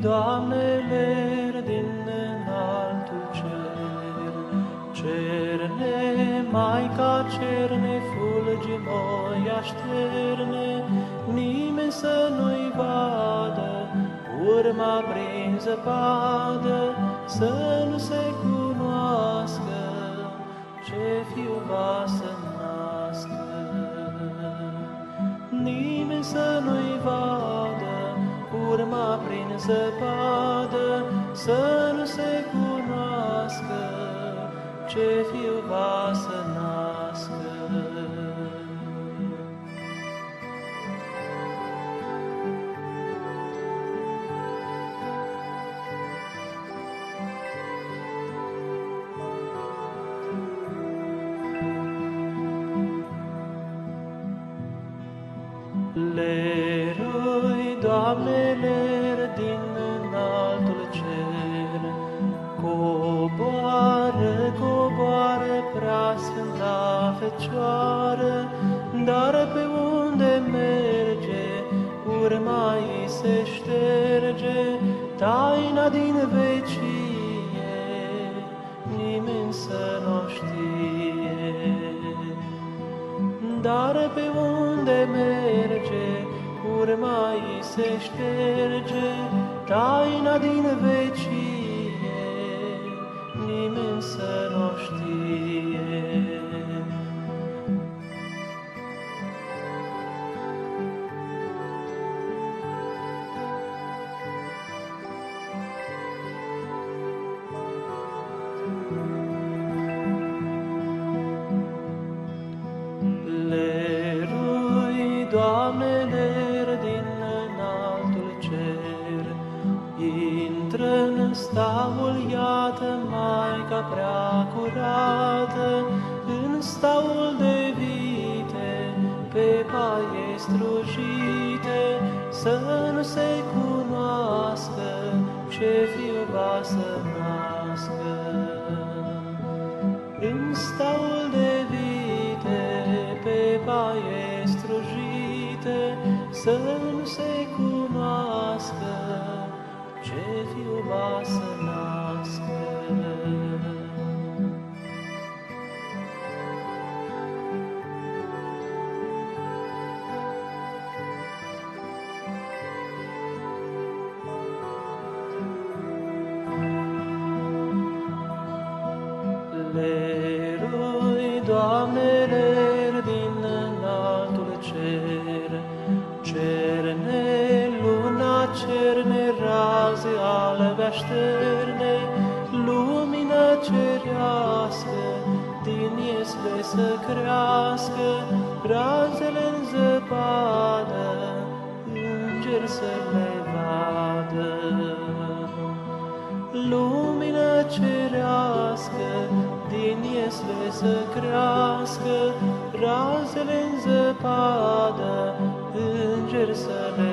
Doamnele din înaltul cer, cerne, Maica cerne, fulgi moi așterne, nimeni să nu-i vadă, urma prin zăpadă, să nu se cunoască ce fiu va să nască. Nimeni să nu-i vadă, urma prin zăpadă, să nu se cunoască ce fiu va să nască. Lerui, Doamne, ler din înaltul cer, coboară, coboară, preasfânta Fecioară, dar pe unde merge, urma-i se șterge, taina din vecie, nimeni să nu știe. Dar pe unde merge, urma-i se șterge, taina din vecie, nimeni să nu știe. Lerui, Doamne, ler din înaltul cer, intră în staul, iată, Maica prea curată, în staul de vite, pe paie strujite, să nu se cunoască ce fiu va să nască. În staul de vite, pe paie strujite, să nu se cunoască ce fiu va să nască. Lerui, Doamne, ler din înaltul cer, cerne, luna cerne, raze albe așterne, lumină cerească, din iesle să crească, razele în zăpadă, îngeri să le vadă. Lumină cerească, din iesle să crească, razele în zăpadă, îngeri să le